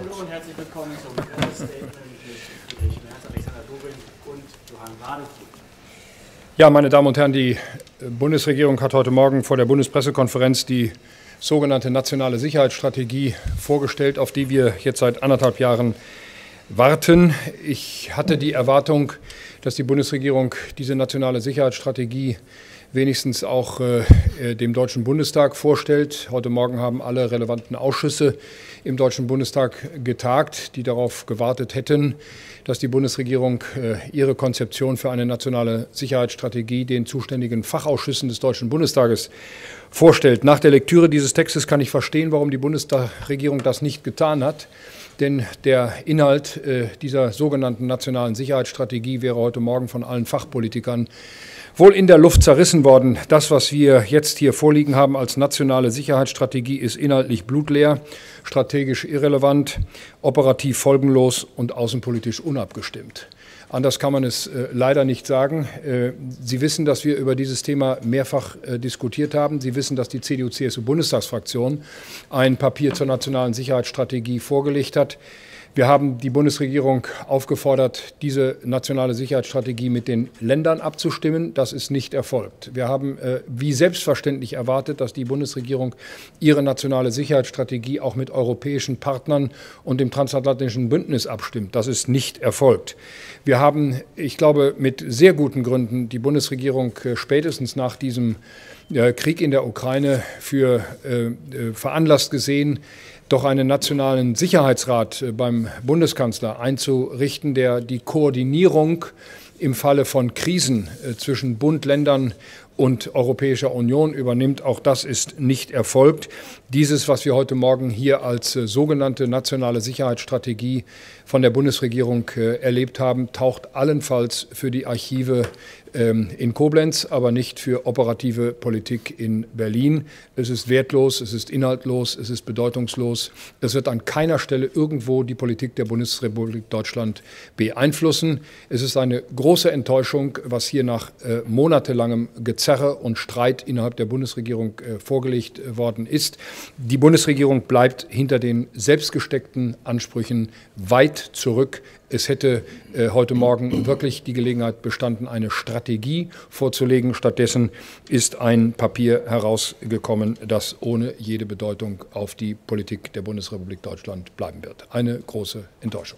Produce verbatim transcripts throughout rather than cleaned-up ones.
Hallo und herzlich willkommen zum Pressestatement mit Friedrich Merz, Alexander Dobrindt und Johann Wadefuhl. Ja, meine Damen und Herren, die Bundesregierung hat heute Morgen vor der Bundespressekonferenz die sogenannte nationale Sicherheitsstrategie vorgestellt, auf die wir jetzt seit anderthalb Jahren warten. Ich hatte die Erwartung, dass die Bundesregierung diese nationale Sicherheitsstrategie wenigstens auch äh, dem Deutschen Bundestag vorstellt. Heute Morgen haben alle relevanten Ausschüsse im Deutschen Bundestag getagt, die darauf gewartet hätten, dass die Bundesregierung äh, ihre Konzeption für eine nationale Sicherheitsstrategie den zuständigen Fachausschüssen des Deutschen Bundestages vorstellt. Nach der Lektüre dieses Textes kann ich verstehen, warum die Bundesregierung das nicht getan hat. Denn der Inhalt äh, dieser sogenannten nationalen Sicherheitsstrategie wäre heute Morgen von allen Fachpolitikern wohl in der Luft zerrissen worden. Das, was wir jetzt hier vorliegen haben als nationale Sicherheitsstrategie, ist inhaltlich blutleer, strategisch irrelevant, operativ folgenlos und außenpolitisch unabgestimmt. Anders kann man es äh, leider nicht sagen. Äh, Sie wissen, dass wir über dieses Thema mehrfach äh, diskutiert haben. Sie wissen, dass die C D U-C S U-Bundestagsfraktion ein Papier zur nationalen Sicherheitsstrategie vorgelegt hat. Wir haben die Bundesregierung aufgefordert, diese nationale Sicherheitsstrategie mit den Ländern abzustimmen. Das ist nicht erfolgt. Wir haben äh, wie selbstverständlich erwartet, dass die Bundesregierung ihre nationale Sicherheitsstrategie auch mit europäischen Partnern und dem transatlantischen Bündnis abstimmt. Das ist nicht erfolgt. Wir haben, ich glaube, mit sehr guten Gründen die Bundesregierung äh, spätestens nach diesem äh, Krieg in der Ukraine für äh, äh, veranlasst gesehen, doch einen nationalen Sicherheitsrat beim Bundeskanzler einzurichten, der die Koordinierung im Falle von Krisen zwischen Bund, Ländern und Europäischer Union übernimmt. Auch das ist nicht erfolgt. Dieses, was wir heute Morgen hier als sogenannte nationale Sicherheitsstrategie von der Bundesregierung erlebt haben, taucht allenfalls für die Archive in Koblenz, aber nicht für operative Politik in Berlin. Es ist wertlos, es ist inhaltlos, es ist bedeutungslos. Es wird an keiner Stelle irgendwo die Politik der Bundesrepublik Deutschland beeinflussen. Es ist eine große Enttäuschung, was hier nach äh, monatelangem Gezerre und Streit innerhalb der Bundesregierung äh, vorgelegt äh, worden ist. Die Bundesregierung bleibt hinter den selbstgesteckten Ansprüchen weit zurück. Es hätte äh, heute Morgen wirklich die Gelegenheit bestanden, eine Strategie vorzulegen. Stattdessen ist ein Papier herausgekommen, das ohne jede Bedeutung auf die Politik der Bundesrepublik Deutschland bleiben wird. Eine große Enttäuschung.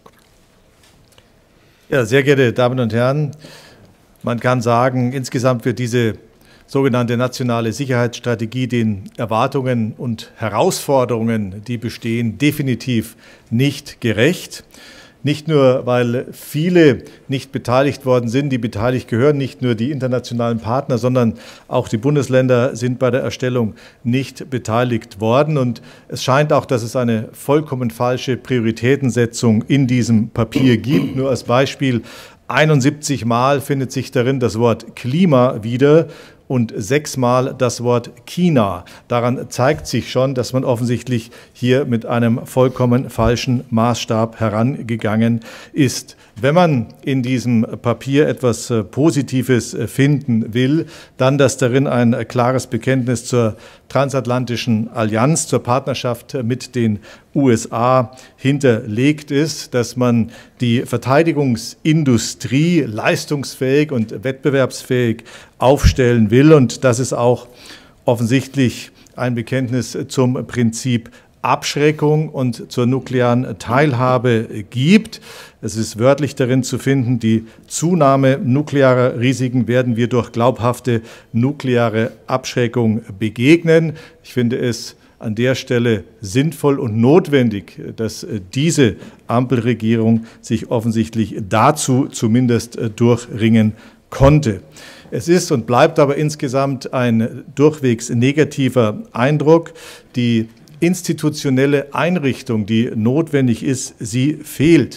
Ja, sehr geehrte Damen und Herren, man kann sagen, insgesamt wird diese sogenannte nationale Sicherheitsstrategie den Erwartungen und Herausforderungen, die bestehen, definitiv nicht gerecht. Nicht nur, weil viele nicht beteiligt worden sind, die beteiligt gehören, nicht nur die internationalen Partner, sondern auch die Bundesländer sind bei der Erstellung nicht beteiligt worden. Und es scheint auch, dass es eine vollkommen falsche Prioritätensetzung in diesem Papier gibt. Nur als Beispiel, einundsiebzig Mal findet sich darin das Wort Klima wieder und sechsmal das Wort China. Daran zeigt sich schon, dass man offensichtlich hier mit einem vollkommen falschen Maßstab herangegangen ist. Wenn man in diesem Papier etwas Positives finden will, dann, dass darin ein klares Bekenntnis zur transatlantischen Allianz, zur Partnerschaft mit den U S A hinterlegt ist, dass man die Verteidigungsindustrie leistungsfähig und wettbewerbsfähig aufstellen will. Und das ist auch offensichtlich ein Bekenntnis zum Prinzip Abschreckung und zur nuklearen Teilhabe gibt. Es ist wörtlich darin zu finden, die Zunahme nuklearer Risiken werden wir durch glaubhafte nukleare Abschreckung begegnen. Ich finde es an der Stelle sinnvoll und notwendig, dass diese Ampelregierung sich offensichtlich dazu zumindest durchringen konnte. Es ist und bleibt aber insgesamt ein durchwegs negativer Eindruck. Die institutionelle Einrichtung, die notwendig ist, sie fehlt.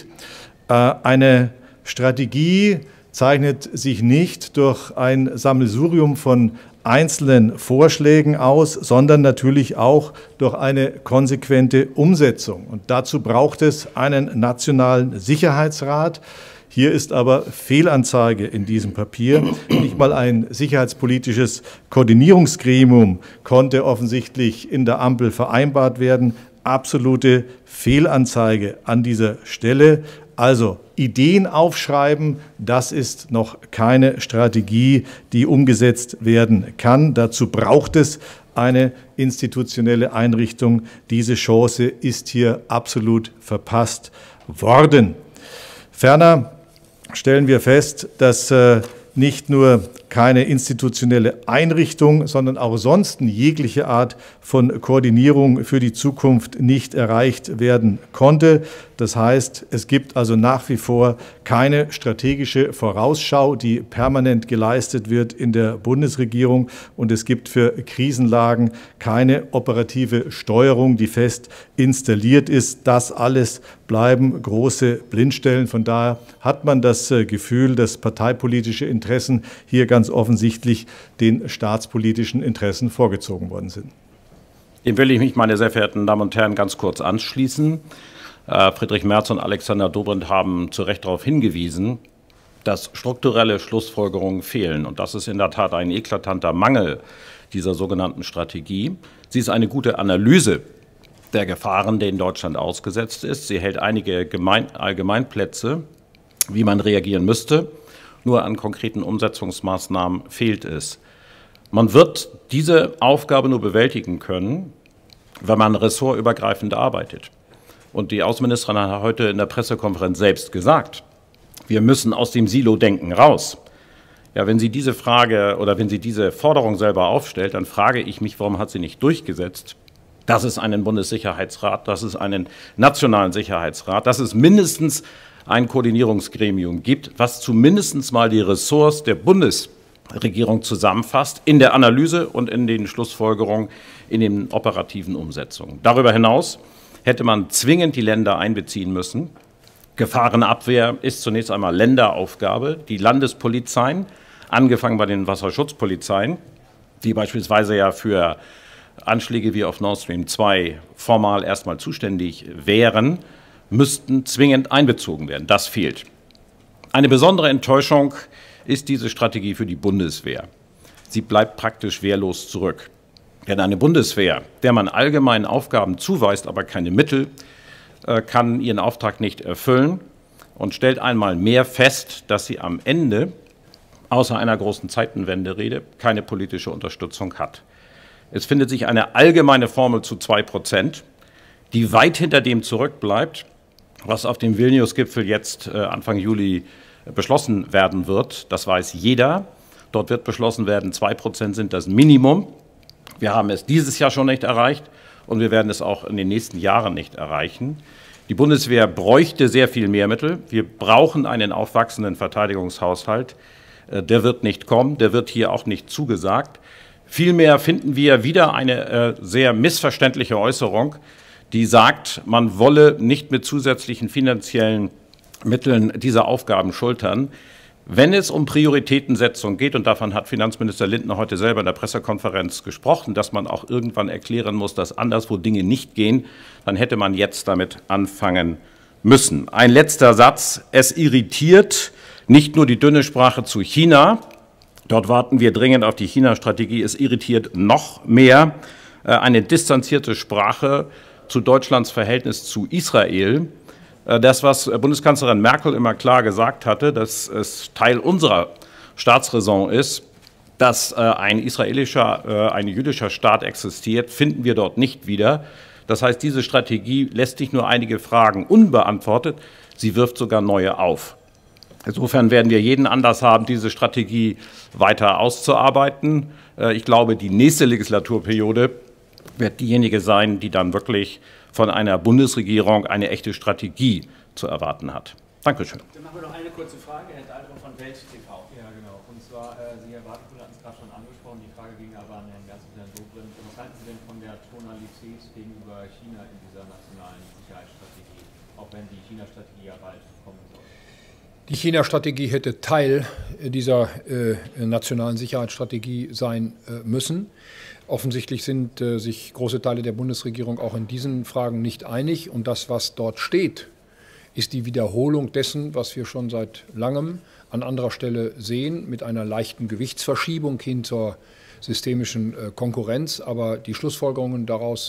Eine Strategie zeichnet sich nicht durch ein Sammelsurium von einzelnen Vorschlägen aus, sondern natürlich auch durch eine konsequente Umsetzung. Und dazu braucht es einen nationalen Sicherheitsrat. Hier ist aber Fehlanzeige in diesem Papier. Nicht mal ein sicherheitspolitisches Koordinierungsgremium konnte offensichtlich in der Ampel vereinbart werden. absolute Fehlanzeige an dieser Stelle. Also Ideen aufschreiben, das ist noch keine Strategie, die umgesetzt werden kann. Dazu braucht es eine institutionelle Einrichtung. Diese Chance ist hier absolut verpasst worden. Ferner stellen wir fest, dass äh, nicht nur keine institutionelle Einrichtung, sondern auch sonst jegliche Art von Koordinierung für die Zukunft nicht erreicht werden konnte. Das heißt, es gibt also nach wie vor keine strategische Vorausschau, die permanent geleistet wird in der Bundesregierung, und es gibt für Krisenlagen keine operative Steuerung, die fest installiert ist. Das alles bleiben große Blindstellen. Von daher hat man das Gefühl, dass parteipolitische Interessen hier ganz offensichtlich den staatspolitischen Interessen vorgezogen worden sind. Dem will ich mich, meine sehr verehrten Damen und Herren, ganz kurz anschließen. Friedrich Merz und Alexander Dobrindt haben zu Recht darauf hingewiesen, dass strukturelle Schlussfolgerungen fehlen. Und das ist in der Tat ein eklatanter Mangel dieser sogenannten Strategie. Sie ist eine gute Analyse der Gefahren, denen Deutschland ausgesetzt ist. Sie hält einige Gemein- Allgemeinplätze, wie man reagieren müsste. Nur an konkreten Umsetzungsmaßnahmen fehlt es. Man wird diese Aufgabe nur bewältigen können, wenn man ressortübergreifend arbeitet. Und die Außenministerin hat heute in der Pressekonferenz selbst gesagt, wir müssen aus dem Silo-Denken raus. Ja, wenn sie diese Frage oder wenn sie diese Forderung selber aufstellt, dann frage ich mich, warum hat sie nicht durchgesetzt, dass es einen Bundessicherheitsrat, dass es einen nationalen Sicherheitsrat, dass es mindestens ein Koordinierungsgremium gibt, was zumindest mal die Ressorts der Bundesregierung zusammenfasst in der Analyse und in den Schlussfolgerungen, in den operativen Umsetzungen. Darüber hinaus hätte man zwingend die Länder einbeziehen müssen. Gefahrenabwehr ist zunächst einmal Länderaufgabe. Die Landespolizeien, angefangen bei den Wasserschutzpolizeien, die beispielsweise ja für Anschläge wie auf Nord Stream zwei formal erstmal zuständig wären, müssten zwingend einbezogen werden. Das fehlt. Eine besondere Enttäuschung ist diese Strategie für die Bundeswehr. Sie bleibt praktisch wehrlos zurück. Denn eine Bundeswehr, der man allgemein Aufgaben zuweist, aber keine Mittel, kann ihren Auftrag nicht erfüllen und stellt einmal mehr fest, dass sie am Ende, außer einer großen Zeitenwende-Rede, keine politische Unterstützung hat. Es findet sich eine allgemeine Formel zu zwei Prozent, die weit hinter dem zurückbleibt, was auf dem Vilnius-Gipfel jetzt Anfang Juli beschlossen werden wird. Das weiß jeder. Dort wird beschlossen werden, zwei Prozent sind das Minimum. Wir haben es dieses Jahr schon nicht erreicht und wir werden es auch in den nächsten Jahren nicht erreichen. Die Bundeswehr bräuchte sehr viel mehr Mittel. Wir brauchen einen aufwachsenden Verteidigungshaushalt. Der wird nicht kommen, der wird hier auch nicht zugesagt. Vielmehr finden wir wieder eine sehr missverständliche Äußerung, die sagt, man wolle nicht mit zusätzlichen finanziellen Mitteln diese Aufgaben schultern. Wenn es um Prioritätensetzung geht, und davon hat Finanzminister Lindner heute selber in der Pressekonferenz gesprochen, dass man auch irgendwann erklären muss, dass anderswo Dinge nicht gehen, dann hätte man jetzt damit anfangen müssen. Ein letzter Satz. Es irritiert nicht nur die dünne Sprache zu China. Dort warten wir dringend auf die China-Strategie. Es irritiert noch mehr eine distanzierte Sprache zu Deutschlands Verhältnis zu Israel. Das, was Bundeskanzlerin Merkel immer klar gesagt hatte, dass es Teil unserer Staatsräson ist, dass ein israelischer, ein jüdischer Staat existiert, finden wir dort nicht wieder. Das heißt, diese Strategie lässt nicht nur einige Fragen unbeantwortet, sie wirft sogar neue auf. Insofern werden wir jeden Anlass haben, diese Strategie weiter auszuarbeiten. Ich glaube, die nächste Legislaturperiode wird diejenige sein, die dann wirklich von einer Bundesregierung eine echte Strategie zu erwarten hat. Dankeschön. Dann machen wir noch eine kurze Frage, Herr Dahlmann von Welt T V. Ja, genau. Und zwar, äh, Sie, Herr Bartekuhl, hatten es gerade schon angesprochen, die Frage ging aber an Herrn Merz und Herrn Dobrindt. Was halten Sie denn von der Tonalität gegenüber China in dieser nationalen Sicherheitsstrategie, auch wenn die China-Strategie ja bald kommen soll? Die China-Strategie hätte Teil dieser äh, nationalen Sicherheitsstrategie sein äh, müssen. Offensichtlich sind äh, sich große Teile der Bundesregierung auch in diesen Fragen nicht einig. Und das, was dort steht, ist die Wiederholung dessen, was wir schon seit langem an anderer Stelle sehen, mit einer leichten Gewichtsverschiebung hin zur systemischen äh, Konkurrenz. Aber die Schlussfolgerungen daraus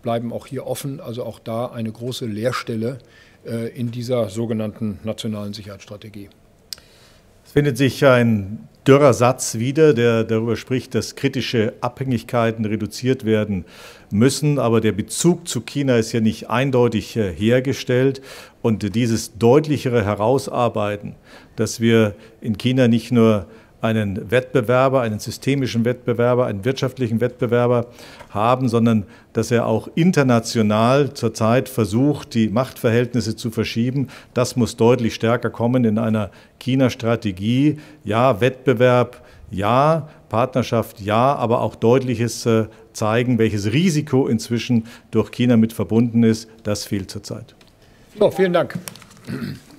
bleiben auch hier offen. Also auch da eine große Leerstelle in dieser sogenannten nationalen Sicherheitsstrategie. Es findet sich ein dürrer Satz wieder, der darüber spricht, dass kritische Abhängigkeiten reduziert werden müssen. Aber der Bezug zu China ist ja nicht eindeutig hergestellt. Und dieses deutlichere Herausarbeiten, dass wir in China nicht nur einen Wettbewerber, einen systemischen Wettbewerber, einen wirtschaftlichen Wettbewerber haben, sondern dass er auch international zurzeit versucht, die Machtverhältnisse zu verschieben. Das muss deutlich stärker kommen in einer China-Strategie. Ja, Wettbewerb, ja, Partnerschaft, ja, aber auch deutliches zeigen, welches Risiko inzwischen durch China mit verbunden ist. Das fehlt zurzeit. So, vielen Dank.